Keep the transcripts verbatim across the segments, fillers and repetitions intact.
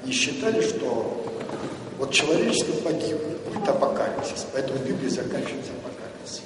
Они считали, что вот человечество погибло, будет апокалипсис, поэтому Библия заканчивается апокалипсисом.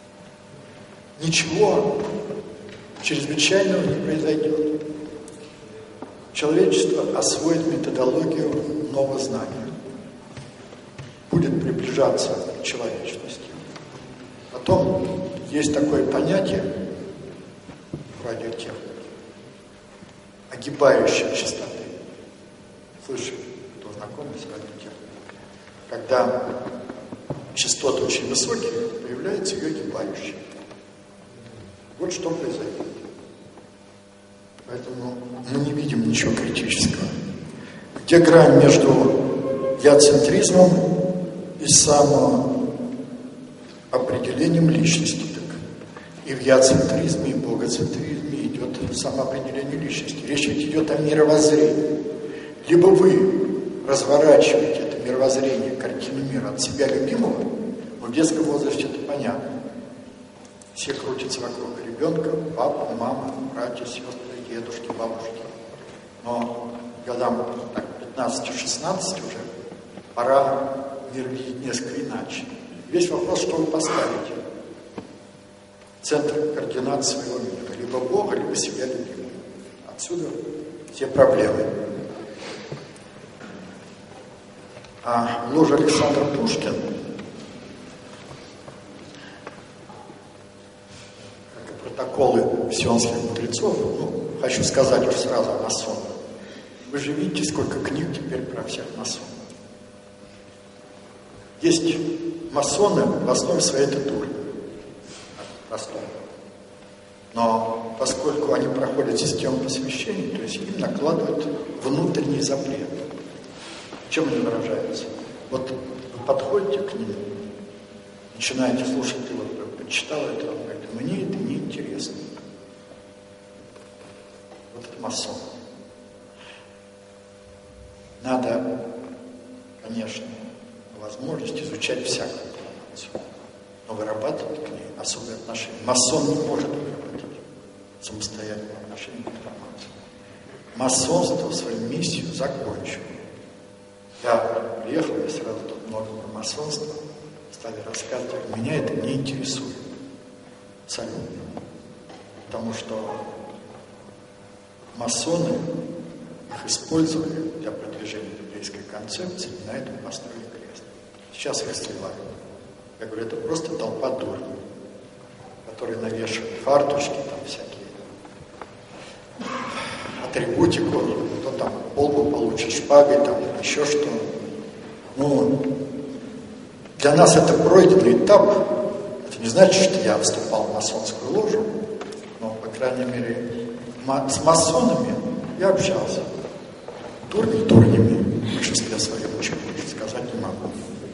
Ничего чрезвычайного не произойдет. Человечество освоит методологию нового знания, будет приближаться к человечности. Потом есть такое понятие в радиотехнике — огибающей частоты. Слышали, кто знаком с радиотехникой? Когда частоты очень высокие, появляется ее огибающая. Вот что произойдет. Поэтому мы не видим ничего критического. Где грань между яцентризмом и самоопределением личности? Так и в яцентризме, и в богоцентризме идет самоопределение личности. Речь ведь идет о мировоззрении. Либо вы разворачиваете это мировоззрение, картину мира от себя любимого, но в детском возрасте это понятно. Все крутятся вокруг ребенка, папа, мама, братья, сестры, дедушки, бабушки. Но годам пятнадцати-шестнадцати уже пора мир видеть несколько иначе. Весь вопрос, что вы поставите. Центр координат своего мира. Либо Бога, либо себя любимого. Отсюда все проблемы. А ложа Александр Пушкин, как и протоколы сионских мудрецов, ну, хочу сказать уже сразу о масонах. Вы же видите, сколько книг теперь про всех масонов. Есть масоны, в основе своей это дурь. Простой. Но поскольку они проходят систему посвящений, то есть им накладывают внутренний запрет. Чем они выражаются? Вот вы подходите к ним, начинаете слушать, ты вот почитал это, он говорит, мне это не интересно. Вот это масон. Надо, конечно, возможность изучать всякую информацию, но вырабатывать к ней особые отношения. Масон не может выработать самостоятельное отношение к информации. Масонство свою миссию закончило. Я приехал, я сразу тут много про масонство, стали рассказывать, меня это не интересует. Абсолютно. Потому что масоны их использовали для продвижения библейской концепции, и на этом построили крест. Сейчас их сливают. Я говорю, это просто толпа дурней, которые навешивают фартушки, там всякие атрибутику, кто там полбу получит шпагой, там еще что. Ну, для нас это пройденный этап. Это не значит, что я вступал в масонскую ложу, но, по крайней мере, с масонами я общался. Дурни дурнями, в большинстве своем, ничего больше сказать не могу.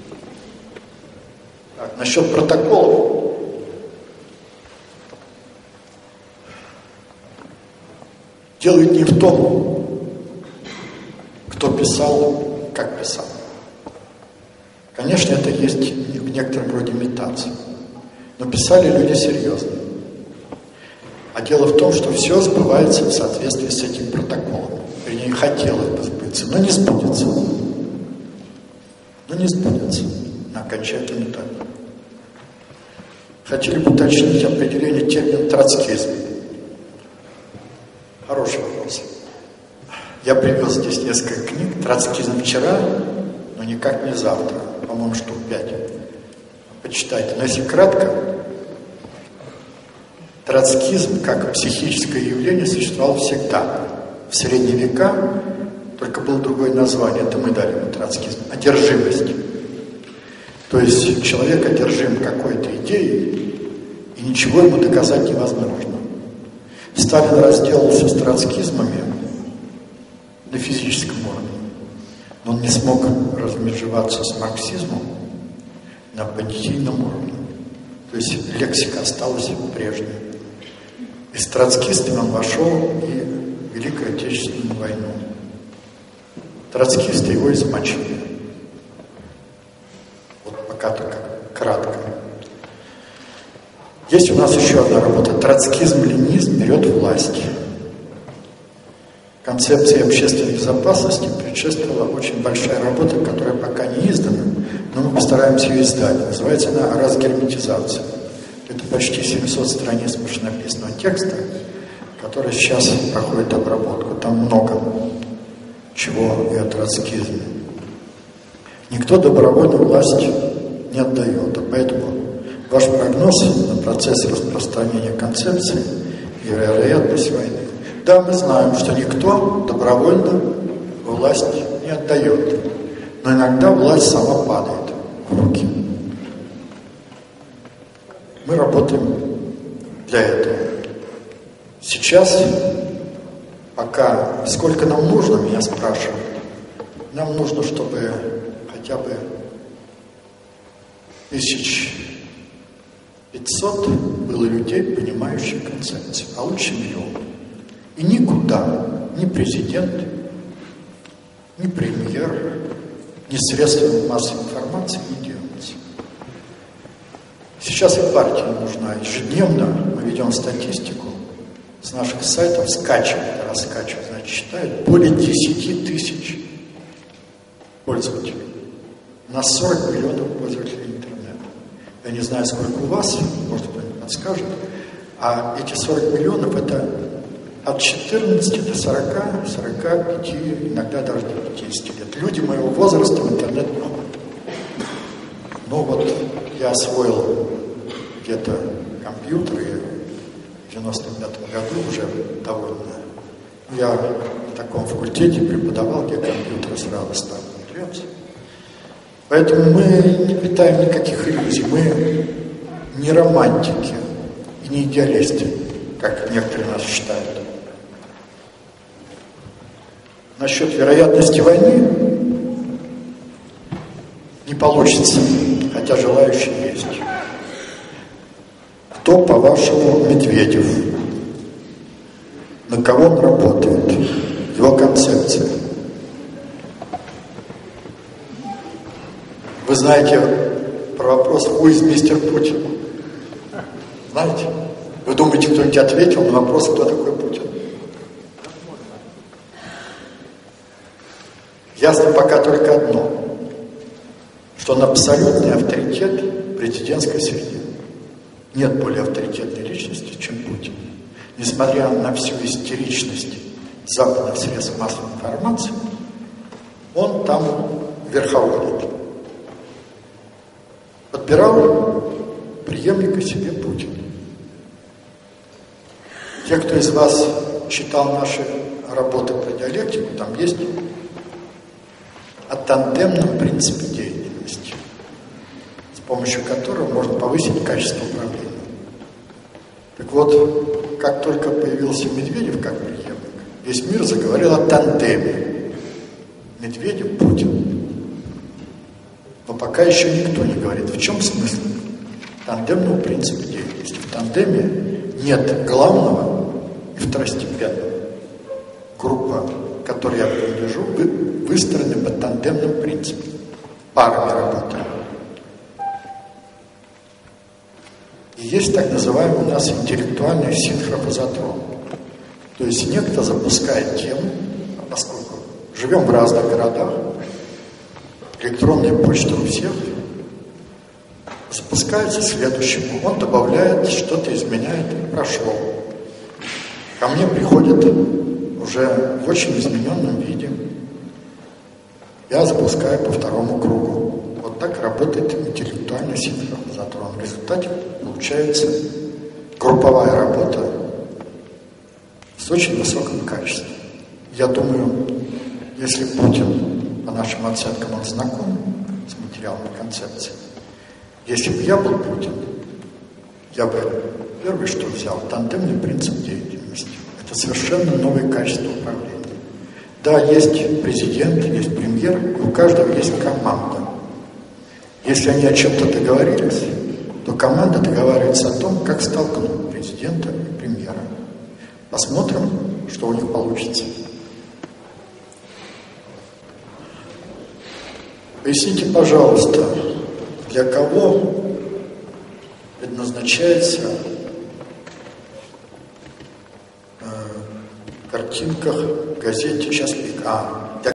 Так, насчет протоколов. Дело ведь не в том, кто писал, как писал. Конечно, это есть в некотором роде имитация. Но писали люди серьезно. А дело в том, что все сбывается в соответствии с этим протоколом. Вернее, хотелось бы сбыться, но не сбудется. Но не сбудется на окончательном этапе. Хотели бы уточнить определение термина троцкизм. Хороший вопрос. Я привез здесь несколько книг. Троцкизм вчера, но никак не завтра. По-моему, штук пять. Почитайте. Но если кратко, троцкизм как психическое явление существовал всегда. В средние века только было другое название. Это мы дали ему троцкизм. Одержимость. То есть человек одержим какой-то идеей, и ничего ему доказать невозможно. Сталин разделался с троцкизмами на физическом уровне, но он не смог размежеваться с марксизмом на понятийном уровне. То есть лексика осталась прежней. И с троцкистами он вошел и в Великую Отечественную войну. Троцкисты его измочили. Вот пока только кратко. Есть у нас еще одна работа. Троцкизм, ленизм берет власть. концепции общественной безопасности предшествовала очень большая работа, которая пока не издана, но мы постараемся ее издать. Называется она «Разгерметизация». Это почти семьсот страниц машинописного текста, который сейчас проходит обработку. Там много чего и от троцкизма. Никто добровольно власть не отдает, а поэтому ваш прогноз на процесс распространения концепции и вероятность войны. Да, мы знаем, что никто добровольно власть не отдает, но иногда власть сама падает в руки. Мы работаем для этого. Сейчас, пока, сколько нам нужно, меня спрашивают, нам нужно, чтобы хотя бы тысяч пятьсот было людей, понимающих концепцию, а лучше миллион. И никуда ни президент, ни премьер, ни средства массовой информации не делаются. Сейчас и партия нужна. Ежедневно мы ведем статистику, с наших сайтов скачивают, раскачивают, значит, считают более десяти тысяч пользователей. У нас сорок миллионов пользователей интернета. Я не знаю, сколько у вас, может быть, подскажет, а эти сорок миллионов это от четырнадцати до сорока, сорока пяти, иногда даже до пятидесяти лет. Люди моего возраста в интернет много. Ну вот я освоил где-то компьютер, и в девяносто пятом году уже довольно. Я на таком факультете преподавал, где компьютеры сразу стали внедряться. Поэтому мы не питаем никаких иллюзий. Мы не романтики и не идеалисты, как некоторые нас считают. Насчет вероятности войны не получится, хотя желающие есть. Кто, по-вашему, Медведев? На кого он работает? Его концепция. Вы знаете про вопрос «Who is мистер Путин»? Знаете? Вы думаете, кто-нибудь ответил на вопрос, кто такой Путин? Ясно пока только одно, что он абсолютный авторитет в президентской среде. Нет более авторитетной личности, чем Путин. Несмотря на всю истеричность западных средств массовой информации, он там верховодит. Подбирал преемника себе Путин. Те, кто из вас читал наши работы про диалектику, там есть о тандемном принципе деятельности, с помощью которого можно повысить качество управления. Так вот, как только появился Медведев как преемник, весь мир заговорил о тандеме. Медведев, Путин. Но пока еще никто не говорит, в чем смысл тандемного принципа деятельности. В тандеме нет главного и второстепенного. Группа, к которой я принадлежу, выстроена по тандемным принципам. Парами работаем. И есть так называемый у нас интеллектуальный синхрофазотрон. То есть некто запускает тему, поскольку живем в разных городах, электронная почта у всех, запускается следующему, он добавляет, что-то изменяет, и прошло. Ко мне приходит уже в очень измененном виде. Я запускаю по второму кругу. Вот так работает интеллектуальный синхрофазотрон. В результате получается групповая работа с очень высоким качеством. Я думаю, если Путин, по нашим оценкам, он знаком с материалом концепции, если бы я был Путин, я бы первое, что взял, тандемный принцип деятельности. Это совершенно новое качество управления. Да, есть президент, есть премьер, и у каждого есть команда. Если они о чем-то договорились, то команда договаривается о том, как столкнуть президента и премьера. Посмотрим, что у них получится. Поясните, пожалуйста, для кого предназначается э, картина картинках в газете «Счастливик». А,